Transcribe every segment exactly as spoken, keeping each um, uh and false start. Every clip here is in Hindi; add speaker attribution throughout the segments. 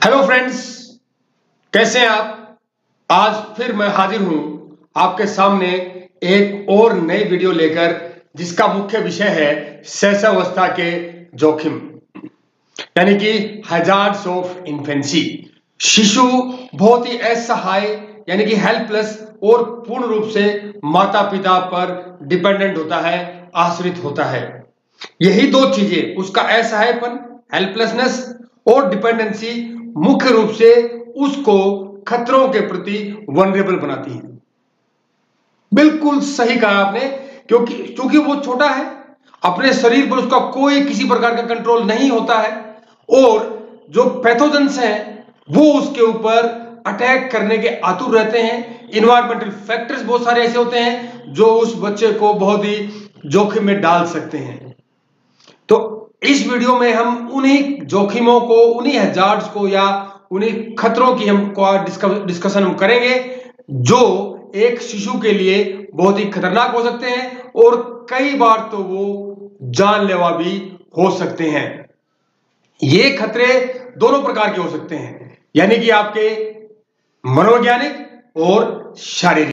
Speaker 1: हेलो फ्रेंड्स, कैसे हैं आप। आज फिर मैं हाजिर हूं आपके सामने एक और नई वीडियो लेकर, जिसका मुख्य विषय है शैशवावस्था के जोखिम, यानी कि हैजार्ड्स ऑफ इन्फेंसी। शिशु बहुत ही असहाय यानी कि हेल्पलेस और पूर्ण रूप से माता पिता पर डिपेंडेंट होता है, आश्रित होता है। यही दो चीजें, उसका असहायपन, हेल्पलेसनेस और डिपेंडेंसी, मुख्य रूप से उसको खतरों के प्रति वनरेबल बनाती है। बिल्कुल सही कहा आपने, क्योंकि क्योंकि वो छोटा है, अपने शरीर पर उसका कोई किसी प्रकार का कंट्रोल नहीं होता है, और जो पैथोजेंस हैं वो उसके ऊपर अटैक करने के आतुर रहते हैं। इन्वायरमेंटल फैक्टर्स बहुत सारे ऐसे होते हैं जो उस बच्चे को बहुत ही जोखिम में डाल सकते हैं। तो इस वीडियो में हम उन्हीं जोखिमों को, उन्हीं हैजार्ड्स को या उन्हीं खतरों की हम डिस्कशन हम करेंगे जो एक शिशु के लिए बहुत ही खतरनाक हो सकते हैं, और कई बार तो वो जानलेवा भी हो सकते हैं। ये खतरे दोनों प्रकार के हो सकते हैं, यानी कि आपके मनोवैज्ञानिक और शारीरिक।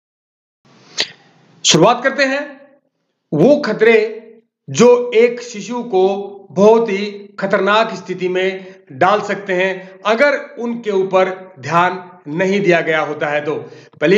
Speaker 1: शुरुआत करते हैं वो खतरे जो एक शिशु को बहुत ही खतरनाक स्थिति में डाल सकते हैं अगर उनके ऊपर ध्यान नहीं दिया गया होता है। तो पहले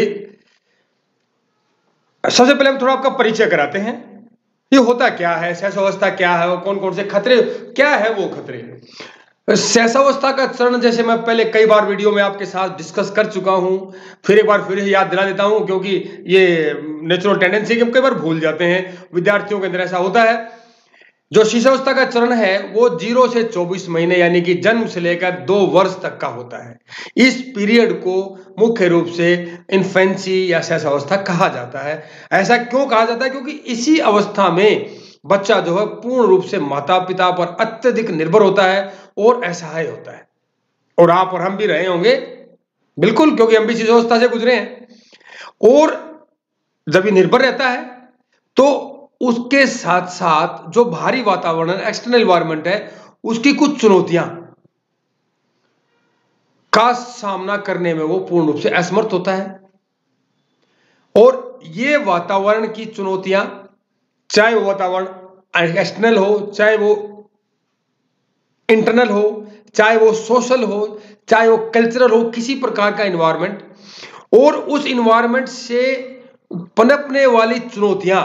Speaker 1: सबसे पहले हम थोड़ा आपका परिचय कराते हैं, ये होता क्या है, शैशवावस्था क्या है, और कौन कौन से खतरे, क्या है वो खतरे। शैशवावस्था का चरण जैसे मैं पहले कई बार वीडियो में आपके साथ डिस्कस कर चुका हूं, फिर एक बार फिर याद दिला देता हूं, क्योंकि ये नेचुरल टेंडेंसी कि हम कई बार भूल जाते हैं, विद्यार्थियों के अंदर ऐसा होता है। जो शिशुअवस्था का चरण है वो जीरो से चौबीस महीने यानी कि जन्म से लेकर दो वर्ष तक का होता है। इस पीरियड को मुख्य रूप से इन्फेंसी या शैशवावस्था कहा जाता है। ऐसा क्यों कहा जाता है? क्योंकि इसी अवस्था में बच्चा जो है पूर्ण रूप से माता पिता पर अत्यधिक निर्भर होता है और असहाय होता है। और आप और हम भी रहे होंगे, बिल्कुल, क्योंकि हम भी शिशुअवस्था से गुजरे हैं। और जब ये निर्भर रहता है तो उसके साथ साथ जो बाहरी वातावरण, एक्सटर्नल एनवायरनमेंट है, उसकी कुछ चुनौतियां का सामना करने में वो पूर्ण रूप से असमर्थ होता है। और ये वातावरण की चुनौतियां, चाहे वो वातावरण एक्सटर्नल हो, चाहे वो इंटरनल हो, चाहे वो सोशल हो, चाहे वो कल्चरल हो, किसी प्रकार का एनवायरनमेंट, और उस एनवायरनमेंट से पनपने वाली चुनौतियां,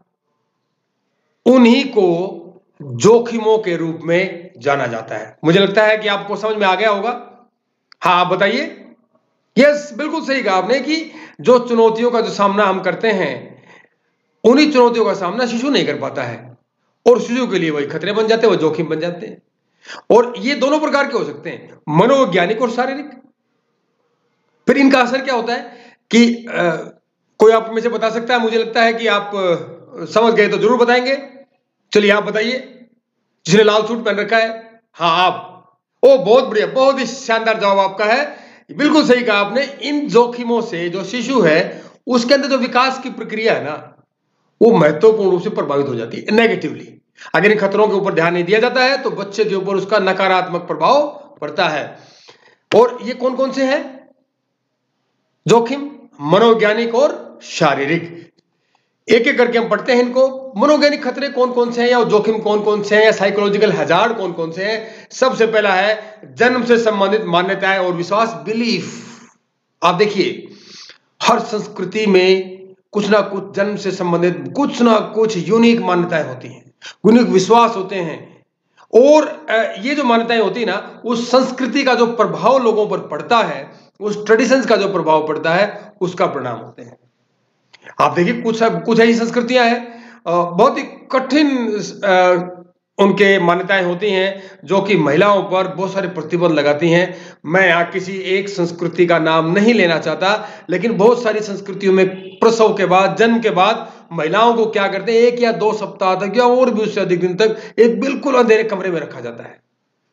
Speaker 1: उन्हीं को जोखिमों के रूप में जाना जाता है। मुझे लगता है कि आपको समझ में आ गया होगा। हाँ, आप बताइए। यस, बिल्कुल सही कहा आपने कि जो चुनौतियों का जो सामना हम करते हैं, उन्हीं चुनौतियों का सामना शिशु नहीं कर पाता है, और शिशु के लिए वही खतरे बन जाते हैं, वो जोखिम बन जाते हैं। और ये दोनों प्रकार के हो सकते हैं, मनोवैज्ञानिक और शारीरिक। फिर इनका असर क्या होता है कि आ, कोई आप में से बता सकता है? मुझे लगता है कि आप आ, समझ गए तो जरूर बताएंगे। चलिए आप बताइए, जिसने लाल सूट पहन रखा है। हाँ, आप। ओ, बहुत बढ़िया, बहुत ही शानदार जवाब आपका है, बिल्कुल सही कहा आपने। इन जोखिमों से जो शिशु है उसके अंदर जो विकास की प्रक्रिया है ना, वो महत्वपूर्ण रूप से प्रभावित हो जाती है नेगेटिवली। अगर इन खतरों के ऊपर ध्यान नहीं दिया जाता है तो बच्चे के ऊपर उसका नकारात्मक प्रभाव पड़ता है। और ये कौन कौन से हैं जोखिम? मनोवैज्ञानिक और शारीरिक। एक एक करके हम पढ़ते हैं इनको। मनोवैज्ञानिक खतरे कौन कौन से हैं, या जोखिम कौन कौन से हैं, या साइकोलॉजिकल हैजार्ड कौन कौन से हैं। सबसे पहला है जन्म से संबंधित मान्यताएं और विश्वास, बिलीफ। आप देखिए, हर संस्कृति में कुछ ना कुछ जन्म से संबंधित कुछ ना कुछ यूनिक मान्यताएं होती हैं, यूनिक विश्वास होते हैं। और ये जो मान्यताएं होती है ना, उस संस्कृति का जो प्रभाव लोगों पर पड़ता है, उस ट्रेडिशंस का जो प्रभाव पड़ता है, उसका परिणाम होते हैं। आप देखिए, कुछ कुछ ऐसी संस्कृतियां हैं, बहुत ही कठिन उनके मान्यताएं होती हैं जो कि महिलाओं पर बहुत सारे प्रतिबंध लगाती हैं। मैं यहाँ किसी एक संस्कृति का नाम नहीं लेना चाहता, लेकिन बहुत सारी संस्कृतियों में प्रसव के बाद, जन्म के बाद महिलाओं को क्या करते हैं, एक या दो सप्ताह तक या और भी उससे अधिक दिन तक एक बिल्कुल अंधेरे कमरे में रखा जाता है।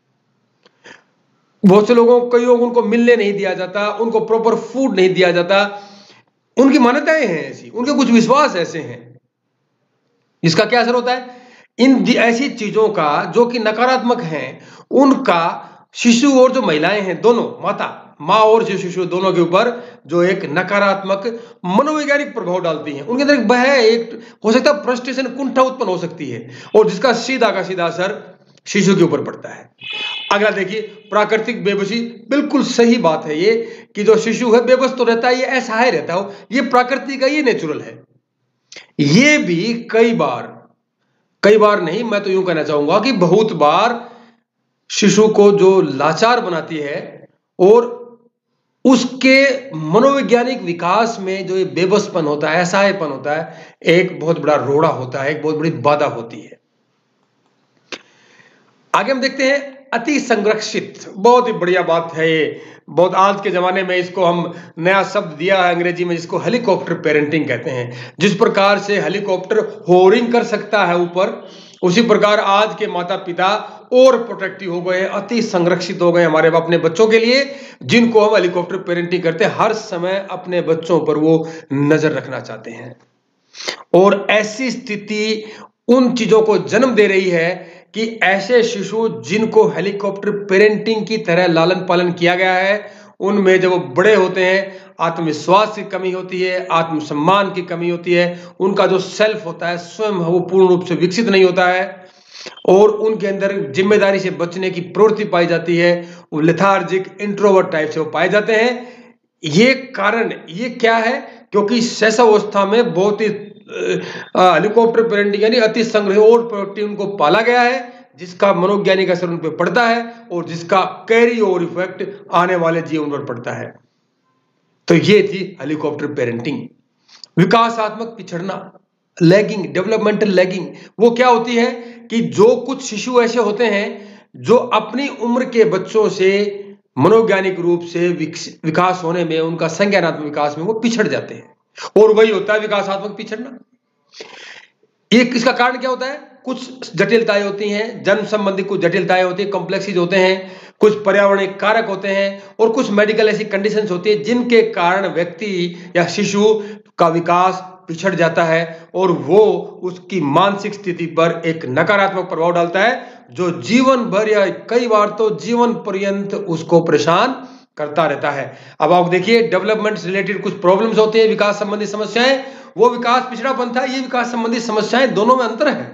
Speaker 1: बहुत से लोगों कई लोग उनको मिलने नहीं दिया जाता, उनको प्रॉपर फूड नहीं दिया जाता। उनकी मान्यताएं हैं ऐसी, उनके कुछ विश्वास ऐसे हैं। इसका क्या असर होता है? इन ऐसी चीजों का जो कि नकारात्मक हैं, उनका शिशु और जो महिलाएं हैं, दोनों, माता माँ और जो शिशु दोनों के ऊपर जो एक नकारात्मक मनोवैज्ञानिक प्रभाव डालती हैं। उनके अंदर एक भय, एक हो सकता है फ्रस्ट्रेशन, कुंठा उत्पन्न हो सकती है, और जिसका सीधा का सीधा असर शिशु के ऊपर पड़ता है। अगला देखिए, प्राकृतिक बेबसी। बिल्कुल सही बात है ये कि जो शिशु है बेबस तो रहता है, ये असहाय रहता हो, ये प्रकृति का, ये नेचुरल है। ये भी कई बार, कई बार नहीं, मैं तो यूं कहना चाहूंगा कि बहुत बार शिशु को जो लाचार बनाती है और उसके मनोवैज्ञानिक विकास में जो ये बेबसपन होता है, असहायपन होता है, एक बहुत बड़ा रोड़ा होता है, एक बहुत बड़ी बाधा होती है। आगे हम देखते हैं अति संरक्षित। बहुत ही बढ़िया बात है ये, बहुत आज के जमाने में इसको हम नया शब्द दिया है अंग्रेजी में, जिसको हेलीकॉप्टर पेरेंटिंग कहते हैं। जिस प्रकार से हेलीकॉप्टर होरिंग कर सकता है ऊपर, उसी प्रकार आज के माता पिता और प्रोटेक्टिव हो गए, अति संरक्षित हो गए हमारे अपने बच्चों के लिए, जिनको हम हेलीकॉप्टर पेरेंटिंग करते हैं। हर समय अपने बच्चों पर वो नजर रखना चाहते हैं, और ऐसी स्थिति उन चीजों को जन्म दे रही है कि ऐसे शिशु जिनको हेलीकॉप्टर पेरेंटिंग की तरह लालन पालन किया गया है, उनमें जब वो बड़े होते हैं आत्मविश्वास की कमी होती है, आत्मसम्मान की कमी होती है, उनका जो सेल्फ होता है स्वयं वो पूर्ण रूप से विकसित नहीं होता है, और उनके अंदर जिम्मेदारी से बचने की प्रवृत्ति पाई जाती है, वो लेथार्जिक इंट्रोवर्ट टाइप से वो पाए जाते हैं। ये कारण ये क्या है? क्योंकि शैशवावस्था में बहुत ही हेलीकॉप्टर पेरेंटिंग यानी अति संग्रह और प्रोटेक्टिव उनको पाला गया है, जिसका मनोवैज्ञानिक असर उन पर पड़ता है और जिसका कैरी ओवर इफेक्ट आने वाले जीवन पर पड़ता है। तो ये थी हेलीकॉप्टर पेरेंटिंग। विकासात्मक पिछड़ना, लैगिंग, डेवलपमेंटल लैगिंग, वो क्या होती है कि जो कुछ शिशु ऐसे होते हैं जो अपनी उम्र के बच्चों से मनोवैज्ञानिक रूप से विकास होने में, उनका संज्ञानात्मक विकास में वो पिछड़ जाते हैं, और वही होता है विकासात्मक पिछड़ना। एक इसका कारण क्या होता है? कुछ जटिलताएं होती हैं, जन्म संबंधी कुछ जटिलताएं होती है, कॉम्प्लेक्सिटीज होते हैं, कुछ पर्यावरणीय कारक होते हैं, और कुछ मेडिकल ऐसी कंडीशंस होती है जिनके कारण व्यक्ति या शिशु का विकास पिछड़ जाता है, और वो उसकी मानसिक स्थिति पर एक नकारात्मक प्रभाव डालता है, जो जीवन भर या कई बार तो जीवन पर्यंत उसको परेशान करता रहता है। अब आप देखिए, डेवलपमेंट रिलेटेड कुछ प्रॉब्लम्स होते हैं, विकास संबंधी समस्याएं, वो विकास पिछड़ापन था, ये विकास संबंधी समस्याएं, दोनों में अंतर है।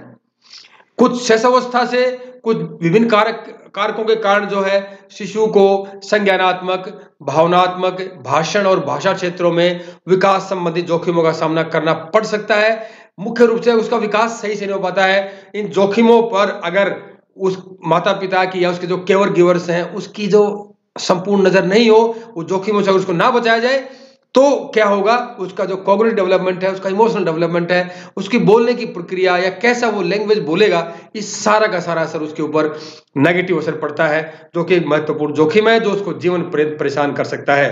Speaker 1: कुछ शैशवावस्था से कुछ विभिन्न कारक कारकों के कारण जो है शिशु को संज्ञानात्मक, भावनात्मक, भाषण और भाषा क्षेत्रों में विकास संबंधी जोखिमों का सामना करना पड़ सकता है। मुख्य रूप से उसका विकास सही से नहीं हो पाता है। इन जोखिमों पर अगर उस माता पिता की या उसके जो केयर गिवर्स हैं उसकी जो संपूर्ण नजर नहीं हो, वो जोखिमों से अगर उसको ना बचाया जाए, तो क्या होगा? उसका जो कॉग्निटिव डेवलपमेंट है, उसका इमोशनल डेवलपमेंट है, उसकी बोलने की प्रक्रिया या कैसा वो लैंग्वेज बोलेगा, इस सारा का सारा असर उसके ऊपर नेगेटिव असर पड़ता है, जो कि एक महत्वपूर्ण जोखिम है जो उसको जीवन पर्यंत परेशान कर सकता है।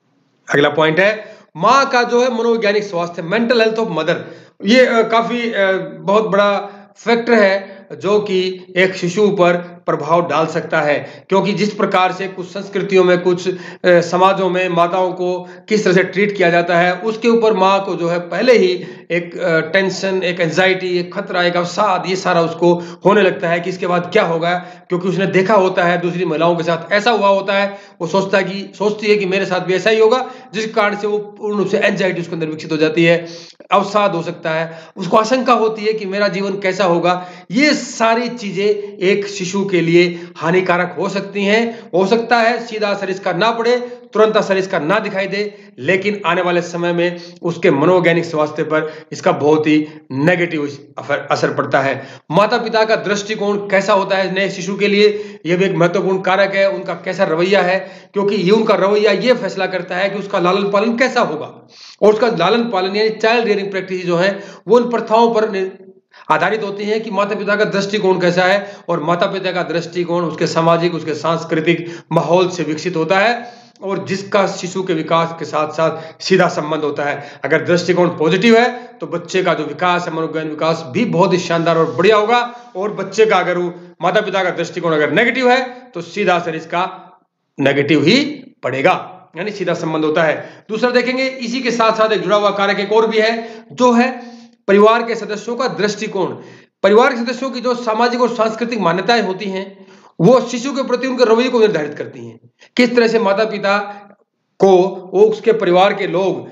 Speaker 1: अगला पॉइंट है माँ का जो है मनोवैज्ञानिक स्वास्थ्य, मेंटल हेल्थ ऑफ मदर। ये आ, काफी आ, बहुत बड़ा फैक्टर है जो कि एक शिशु पर प्रभाव डाल सकता है, क्योंकि जिस प्रकार से कुछ संस्कृतियों में, कुछ समाजों में माताओं को किस तरह से ट्रीट किया जाता है, उसके ऊपर माँ को जो है पहले ही एक टेंशन, एक एंजाइटी, एक खतरा, एक अवसाद, ये सारा उसको होने लगता है कि इसके बाद क्या होगा, क्योंकि उसने देखा होता है दूसरी महिलाओं के साथ ऐसा हुआ होता है, वो सोचता है कि सोचती है कि मेरे साथ भी ऐसा ही होगा, जिस कारण से वो पूर्ण रूप से एंजाइटी उसके अंदर विकसित हो जाती है, अवसाद हो सकता है, उसको आशंका होती है कि मेरा जीवन कैसा होगा। ये सारी चीजें एक शिशु के लिए हानिकारक हो सकती हैं। हो सकता है सीधा असर इसका ना पड़े, तुरंत असर इसका ना दिखाई दे, लेकिन आने वाले समय में उसके मनोवैज्ञानिक स्वास्थ्य पर इसका बहुत ही नेगेटिव असर पड़ता है। माता पिता का दृष्टिकोण कैसा होता है नए शिशु के लिए, यह भी एक महत्वपूर्ण कारक है। उनका कैसा रवैया है, क्योंकि ये उनका रवैया ये फैसला करता है कि उसका लालन पालन कैसा होगा, और उसका लालन पालन यानी चाइल्ड रियरिंग प्रैक्टिस जो है वो उन प्रथाओं पर आधारित होती हैं कि माता पिता का दृष्टिकोण कैसा है, और माता पिता का दृष्टिकोण उसके सामाजिक, उसके सांस्कृतिक माहौल से विकसित होता है, और जिसका शिशु के विकास के साथ साथ सीधा संबंध होता है। अगर दृष्टिकोण पॉजिटिव है तो बच्चे का जो विकास है, मनोवैज्ञानिक विकास भी बहुत ही शानदार और बढ़िया होगा, और बच्चे का अगर वो माता पिता का दृष्टिकोण अगर नेगेटिव है तो सीधा असर इसका नेगेटिव ही पड़ेगा, यानी सीधा संबंध होता है। दूसरा देखेंगे, इसी के साथ साथ एक जुड़ा हुआ कारक एक और भी है, जो है परिवार के सदस्यों का दृष्टिकोण। परिवार के सदस्यों की जो सामाजिक और सांस्कृतिक मान्यताएं होती हैं वो शिशु के प्रति उनके रवैये को निर्धारित करती हैं। किस तरह से माता पिता को वो उसके परिवार के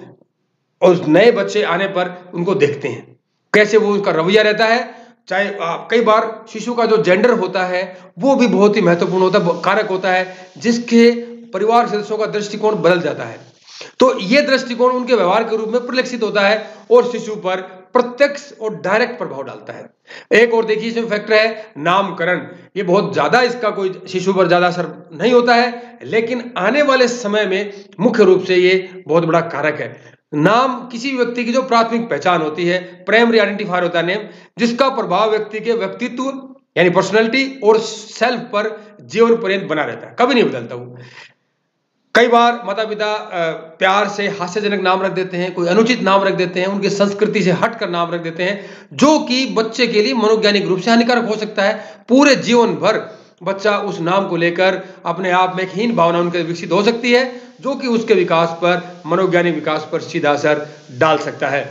Speaker 1: लोग उस नए बच्चे आने पर उनको देखते हैं, कैसे वो उसका रवैया रहता है। चाहे कई बार शिशु का जो जेंडर होता है वो भी बहुत ही महत्वपूर्ण होता है, कारक होता है, जिसके परिवार सदस्यों का दृष्टिकोण बदल जाता है। तो ये दृष्टिकोण उनके व्यवहार के रूप में परिलक्षित होता है और शिशु पर प्रत्यक्ष और डायरेक्ट प्रभाव डालता है। एक और देखिए इसमें फैक्टर है नामकरण। ये बहुत ज्यादा इसका कोई शिशु पर ज्यादा असर नहीं होता है, लेकिन आने वाले समय में मुख्य रूप से ये बहुत बड़ा कारक है। नाम किसी व्यक्ति की जो प्राथमिक पहचान होती है, प्राइमरी आइडेंटिफायर होता है नेम, जिसका प्रभाव व्यक्ति के व्यक्तित्व यानी पर्सनैलिटी और सेल्फ पर जीवन पर्यंत बना रहता है, कभी नहीं बदलता वो। कई बार माता पिता प्यार से हास्यजनक नाम रख देते हैं, कोई अनुचित नाम रख देते हैं, उनकी संस्कृति से हटकर नाम रख देते हैं, जो कि बच्चे के लिए मनोवैज्ञानिक रूप से हानिकारक हो सकता है। पूरे जीवन भर बच्चा उस नाम को लेकर अपने आप में एक हीन भावना उनके विकसित हो सकती है, जो कि उसके विकास पर, मनोवैज्ञानिक विकास पर सीधा असर डाल सकता है।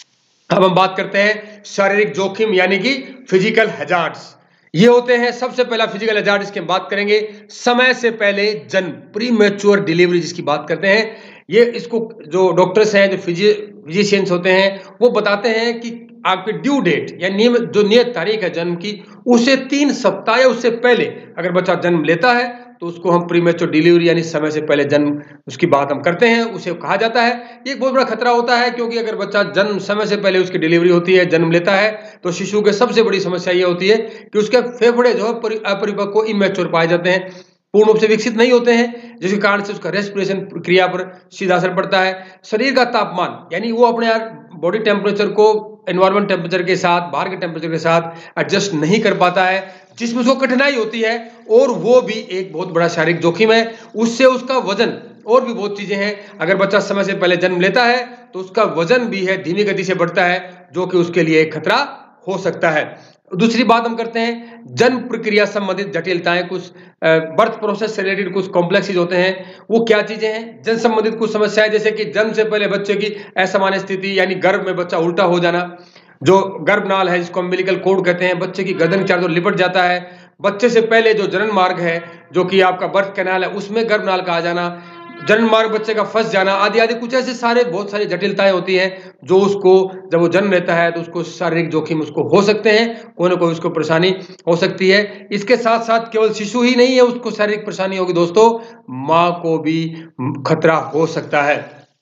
Speaker 1: अब हम बात करते हैं शारीरिक जोखिम यानी कि फिजिकल हैजार्ड्स। ये होते हैं, सबसे पहला फिजिकल हैजार्ड इसकी हम बात करेंगे, समय से पहले जन्म, प्री मैच्योर डिलीवरी जिसकी बात करते हैं। ये इसको जो डॉक्टर्स हैं, जो फिजिशियंस होते हैं, वो बताते हैं कि आपकी ड्यू डेट या नियम जो नियत तारीख है जन्म की, उसे तीन सप्ताह या उससे पहले अगर बच्चा जन्म लेता है तो उसको हम प्रीमेच्योर डिलीवरी यानी समय से पहले जन्म उसकी बात हम करते हैं, उसे कहा जाता है। ये एक बहुत बड़ा खतरा होता है, क्योंकि अगर बच्चा जन्म समय से पहले उसकी डिलीवरी होती है, जन्म लेता है, तो शिशु के सबसे बड़ी समस्या ये होती है कि उसके फेफड़े जो है अपरिपक्व, इमेच्योर पाए जाते हैं, पूर्ण रूप से विकसित नहीं होते हैं, जिसके कारण से उसका रेस्पिरेशन प्रक्रिया पर सीधा असर पड़ता है। शरीर का तापमान यानी वो अपने बॉडी टेम्परेचर को एनवायरमेंट टेम्परेचर के साथ, बाहर के टेम्परेचर के साथ एडजस्ट नहीं कर पाता है, जिसमें उसको कठिनाई होती है, और वो भी एक बहुत बड़ा शारीरिक जोखिम है। उससे उसका वजन और भी बहुत चीजें हैं। अगर बच्चा समय से पहले जन्म लेता है तो उसका वजन भी है धीमी गति से बढ़ता है, जो कि उसके लिए एक खतरा हो सकता है। दूसरी बात हम करते हैं जन्म प्रक्रिया संबंधित जटिलताएं, कुछ बर्थ प्रोसेस से रिलेटेड कुछ कॉम्प्लेक्सिस होते हैं। वो क्या चीजें हैं? जन्म संबंधित कुछ समस्याएं, जैसे कि जन्म से पहले बच्चे की असामान्य स्थिति यानी गर्भ में बच्चा उल्टा हो जाना, जो गर्भनाल है जिसको अम्बिलिकल कॉर्ड कहते हैं, बच्चे की गर्दन चारों ओर लिपट जाता है। बच्चे से पहले जो जनन मार्ग है, जो कि आपका बर्थ कैनाल है, उसमें गर्भनाल का आ जाना, जन्म मार्ग बच्चे का फंस जाना, आदि आदि कुछ ऐसे सारे बहुत सारी जटिलताएं होती हैं, जो उसको जब वो जन्म लेता है तो उसको शारीरिक जोखिम उसको हो सकते हैं, कोई ना कोई उसको परेशानी हो सकती है। इसके साथ साथ केवल शिशु ही नहीं है उसको शारीरिक परेशानी होगी दोस्तों, माँ को भी खतरा हो सकता है।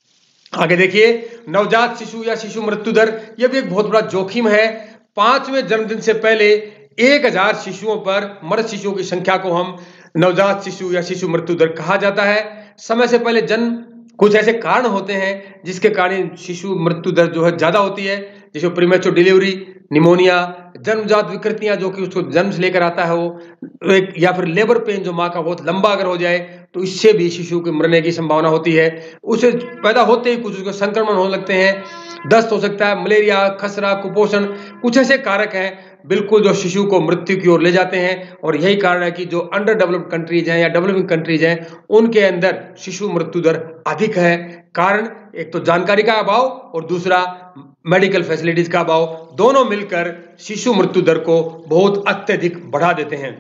Speaker 1: आगे देखिए, नवजात शिशु या शिशु मृत्यु दर, यह भी एक बहुत बड़ा जोखिम है। पांचवें जन्मदिन से पहले एक हजार शिशुओं पर मृत शिशुओं की संख्या को हम नवजात शिशु या शिशु मृत्यु दर कहा जाता है। समय से पहले जन्म, कुछ ऐसे कारण होते हैं जिसके कारण शिशु मृत्यु दर जो है ज्यादा होती है, जैसे प्रीमेच्योर डिलीवरी, निमोनिया, जन्मजात विकृतियां जो कि उसको जन्म से लेकर आता है वो एक, या फिर लेबर पेन जो माँ का बहुत लंबा अगर हो जाए तो इससे भी शिशु के मरने की संभावना होती है। उसे पैदा होते ही कुछ उसके संक्रमण होने लगते हैं, दस्त हो सकता है, मलेरिया, खसरा, कुपोषण, कुछ ऐसे कारक हैं बिल्कुल जो शिशु को मृत्यु की ओर ले जाते हैं। और यही कारण है कि जो अंडर डेवलप्ड कंट्रीज हैं या डेवलपिंग कंट्रीज हैं, उनके अंदर शिशु मृत्यु दर अधिक है। कारण एक तो जानकारी का अभाव और दूसरा मेडिकल फैसिलिटीज का अभाव, दोनों मिलकर शिशु मृत्यु दर को बहुत अत्यधिक बढ़ा देते हैं।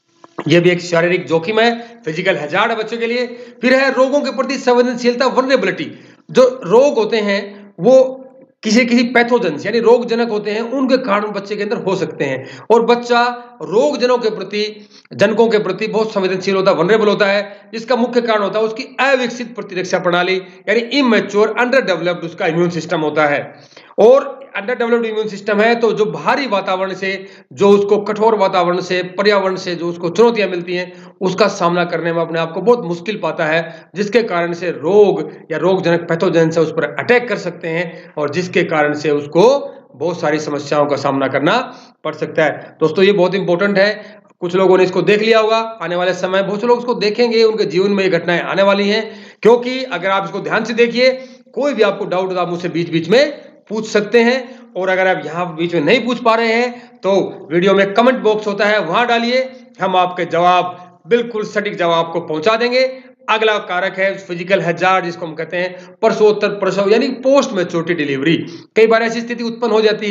Speaker 1: यह भी एक शारीरिक जोखिम है, फिजिकल हैजार्ड है बच्चों के लिए। फिर है रोगों के प्रति संवेदनशीलता, वल्नरेबिलिटी। जो रोग होते हैं वो किसी किसी पैथोजेंस यानी रोगजनक होते हैं, उनके कारण बच्चे के अंदर हो सकते हैं, और बच्चा रोगजनों के प्रति, जनकों के प्रति बहुत संवेदनशील होता है, वनरेबल होता है। जिसका मुख्य कारण होता है उसकी अविकसित प्रतिरक्षा प्रणाली यानी इमेच्योर, अंडर डेवलप्ड उसका इम्यून सिस्टम होता है। और अंडर डेवलप्ड इम्यून सिस्टम है तो जो बाहरी वातावरण से, जो उसको कठोर वातावरण से, पर्यावरण से जो उसको चुनौतियां मिलती हैं, उसका सामना करने में अपने आप को बहुत मुश्किल पाता है, जिसके कारण से रोग या रोगजनक पैथोजेंस उस पर अटैक कर सकते हैं, और जिसके कारण से उसको बहुत सारी समस्याओं का सामना करना पड़ सकता है। दोस्तों ये बहुत इंपॉर्टेंट है, कुछ लोगों ने इसको देख लिया होगा, आने वाले समय बहुत से लोग इसको देखेंगे, उनके जीवन में ये घटनाएं आने वाली हैं। क्योंकि अगर आप इसको ध्यान से देखिए, कोई भी आपको डाउट आप मुझसे बीच बीच में पूछ सकते हैं, और अगर आप यहाँ बीच में नहीं पूछ पा रहे हैं तो वीडियो में कमेंट बॉक्स होता है, वहां डालिए, हम आपके जवाब, बिल्कुल सटीक जवाब को पहुंचा देंगे। अगला कारक है फिजिकल हैजार्ड, जिसको हम कहते हैं प्रसवोत्तर प्रसव यानी पोस्ट मैच्योरिटी डिलीवरी। कई बार ऐसी स्थिति उत्पन्न हो जाती है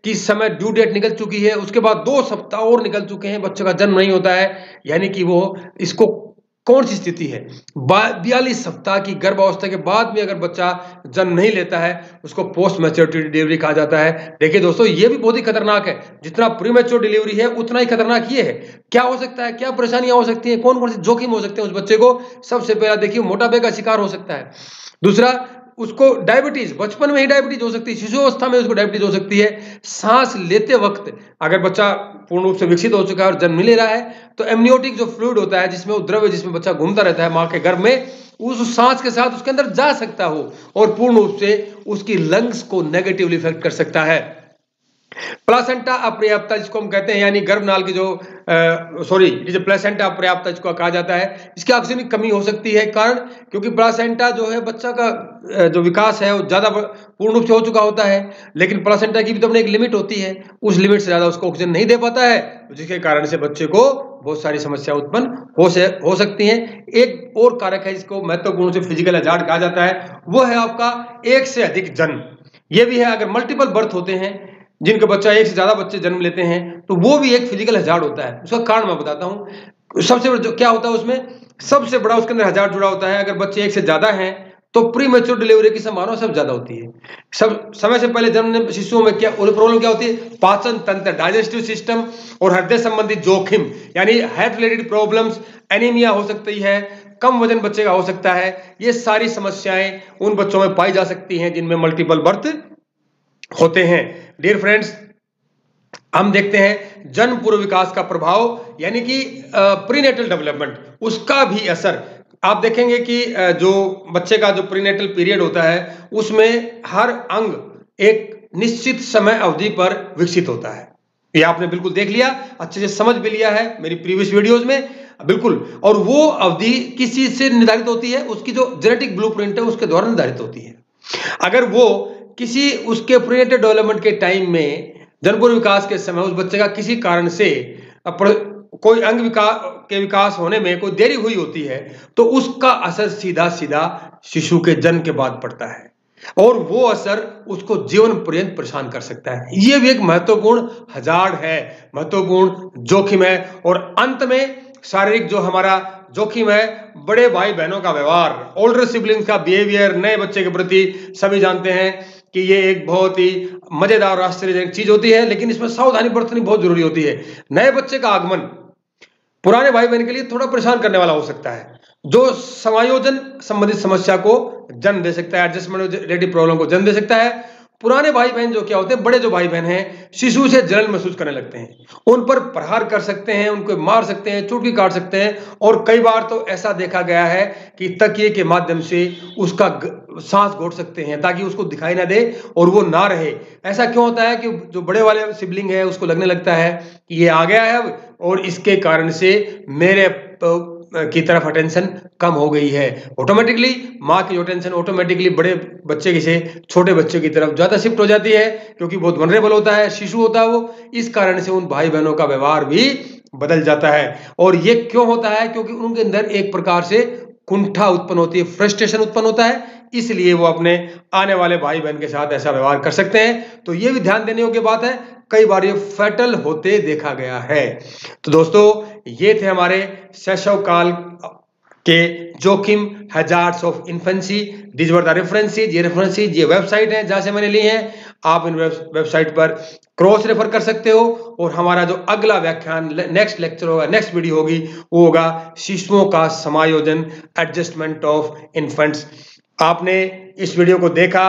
Speaker 1: कि समय ड्यू डेट निकल चुकी है, उसके बाद दो सप्ताह और निकल चुके हैं, बच्चे का जन्म नहीं होता है, यानी कि वो इसको कौन सी स्थिति है, बयालीस सप्ताह की गर्भावस्था के बाद में अगर बच्चा जन्म नहीं लेता है उसको पोस्ट मैच्योरिटी डिलीवरी कहा जाता है। देखिए दोस्तों, ये भी बहुत ही खतरनाक है, जितना प्री मैच्योर डिलीवरी है उतना ही खतरनाक ये है। क्या हो सकता है, क्या परेशानियां हो सकती हैं, कौन कौन से जोखिम हो सकते हैं उस बच्चे को? सबसे पहला देखिए, मोटापे का शिकार हो सकता है। दूसरा, उसको डायबिटीज, बचपन में ही डायबिटीज हो सकती है, शिशु अवस्था में उसको डायबिटीज हो सकती है। सांस लेते वक्त अगर बच्चा पूर्ण रूप से विकसित हो चुका है और जन्म ले रहा है तो एमनियोटिक जो फ्लूइड होता है, जिसमें वो द्रव्य जिसमें बच्चा घूमता रहता है मां के गर्भ में, उस सांस के साथ उसके अंदर जा सकता हो और पूर्ण रूप से उसकी लंग्स को नेगेटिवली इफेक्ट कर सकता है। प्लासेंटा अपर्याप्ता जिसको हम कहते हैं, यानी गर्भनाल की जो सॉरी जो प्लेसेंटा अपर्याप्ता जिसको कहा जाता है, इसकी ऑक्सीजन की कमी हो सकती है। कारण क्योंकि प्लासेंटा जो है बच्चा का जो विकास है वो ज्यादा पूर्ण रूप से हो चुका होता है, लेकिन प्लासेंटा की भी तो अपनी एक लिमिट होती है, उस लिमिट से ज्यादा उसको ऑक्सीजन नहीं दे पाता है, जिसके कारण से बच्चे को बहुत सारी समस्या उत्पन्न हो से हो सकती हैं। एक और कारक है जिसको महत्वपूर्ण से फिजिकल हजार्ड कहा जाता है, वो है आपका एक से अधिक जन्म। ये भी है, अगर मल्टीपल बर्थ होते हैं, जिनके बच्चा एक से ज्यादा बच्चे जन्म लेते हैं, तो वो भी एक फिजिकल हजार्ड होता है। उसका कारण मैं बताता हूं। सबसे बड़ा जो क्या होता है उसमें, सबसे बड़ा उसके अंदर हजार्ड जुड़ा होता है। अगर बच्चे एक से ज्यादा हैं तो प्री मैच्योर डिलीवरी की संभावना सब ज्यादा होती है। सब समय से पहले जन्म शिशुओं में क्या प्रॉब्लम क्या होती है, पाचन तंत्र, डाइजेस्टिव सिस्टम और हृदय संबंधित जोखिम, यानी हार्ट रिलेटेड प्रॉब्लम्स, एनीमिया हो सकती है, कम वजन बच्चे का हो सकता है। ये सारी समस्याएं उन बच्चों में पाई जा सकती हैं जिनमें मल्टीपल बर्थ होते हैं। डियर फ्रेंड्स, हम देखते हैं जन्म पूर्व विकास का प्रभाव, यानी कि प्रीनेटल डेवलपमेंट, उसका भी असर। आप देखेंगे कि जो बच्चे का जो प्रीनेटल पीरियड होता है उसमें हर अंग एक निश्चित समय अवधि पर विकसित होता है। ये आपने बिल्कुल देख लिया, अच्छे से समझ भी लिया है मेरी प्रीवियस वीडियोस में, बिल्कुल। और वो अवधि किस चीज से निर्धारित होती है, उसकी जो जेनेटिक ब्लूप्रिंट है उसके द्वारा निर्धारित होती है। अगर वो किसी उसके प्रीनेटल डेवलपमेंट के टाइम में, जन्म पूर्व विकास के समय उस बच्चे का किसी कारण से कोई अंग विकास के विकास होने में कोई देरी हुई होती है, तो उसका असर सीधा सीधा शिशु के जन्म के बाद पड़ता है और वो असर उसको जीवन पर्यंत परेशान कर सकता है। ये भी एक महत्वपूर्ण हजार्ड है, महत्वपूर्ण जोखिम है। और अंत में शारीरिक जो हमारा जोखिम है, बड़े भाई बहनों का व्यवहार, ओल्डर सिबलिंग्स का बिहेवियर नए बच्चे के प्रति। सभी जानते हैं कि ये एक बहुत ही मजेदार और आश्चर्यजनक चीज होती है, लेकिन इसमें सावधानी बरतनी बहुत जरूरी होती है। नए बच्चे का आगमन पुराने भाई बहन के लिए थोड़ा परेशान करने वाला हो सकता है, जो समायोजन संबंधित समस्या को जन्म दे सकता है, एडजस्टमेंट रिलेटेड प्रॉब्लम को जन्म दे सकता है। पुराने भाई बहन जो क्या होते हैं, बड़े जो भाई बहन हैं, शिशु से जलन महसूस करने लगते हैं, उन पर प्रहार कर सकते हैं, उनको मार सकते हैं, चुटकी काट सकते हैं, और कई बार तो ऐसा देखा गया है कि तकिए के माध्यम से उसका सांस घोट सकते हैं ताकि उसको दिखाई ना दे और वो ना रहे। ऐसा क्यों होता है कि जो बड़े वाले सिबलिंग है उसको लगने लगता है कि ये आ गया है और इसके कारण से मेरे की तरफ अटेंशन कम हो गई है। ऑटोमेटिकली माँ की अटेंशन ऑटोमेटिकली बड़े बच्चे की से छोटे बच्चे की तरफ ज्यादा शिफ्ट हो जाती है, क्योंकि बहुत वनरेबल होता है, शिशु होता है वो। इस कारण से उन भाई बहनों का व्यवहार भी बदल जाता है। और ये क्यों होता है, क्योंकि उनके अंदर एक प्रकार से कुंठा उत्पन्न होती है, फ्रस्ट्रेशन उत्पन्न होता है, इसलिए वो अपने आने वाले भाई बहन के साथ ऐसा व्यवहार कर सकते हैं। तो ये भी ध्यान देने योग्य बात है, कई बार ये फैटल होते देखा गया है। तो दोस्तों, ये थे हमारे शैशव काल के जोखिम, hazards of infancy. These were the references. ये रेफरेंसेस, ये वेबसाइट है जहां से मैंने ली है। आप इन वेबसाइट पर क्रॉस रेफर कर सकते हो। और हमारा जो अगला व्याख्यान, नेक्स्ट लेक्चर होगा, नेक्स्ट वीडियो होगी, वो होगा शिशुओं का समायोजन, एडजस्टमेंट ऑफ इन्फेंट्स। आपने इस वीडियो को देखा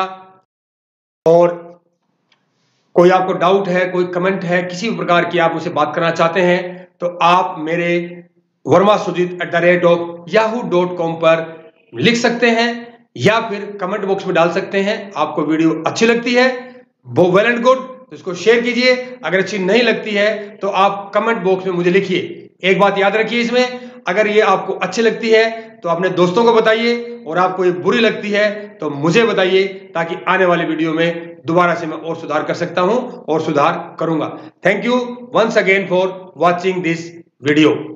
Speaker 1: और कोई आपको डाउट है, कोई कमेंट है, किसी भी प्रकार की आप मुझसे बात करना चाहते हैं, तो आप मेरे Verma Sujeet at the rate of Yahoo dot com पर लिख सकते हैं या फिर कमेंट बॉक्स में डाल सकते हैं। आपको वीडियो अच्छी लगती है, वो वेल एंड गुड, तो इसको शेयर कीजिए। अगर अच्छी नहीं लगती है तो आप कमेंट बॉक्स में मुझे लिखिए। एक बात याद रखिए इसमें, अगर ये आपको अच्छी लगती है तो अपने दोस्तों को बताइए, और आपको ये बुरी लगती है तो मुझे बताइए, ताकि आने वाले वीडियो में दोबारा से मैं और सुधार कर सकता हूं और सुधार करूंगा। Thank you once again for watching this video.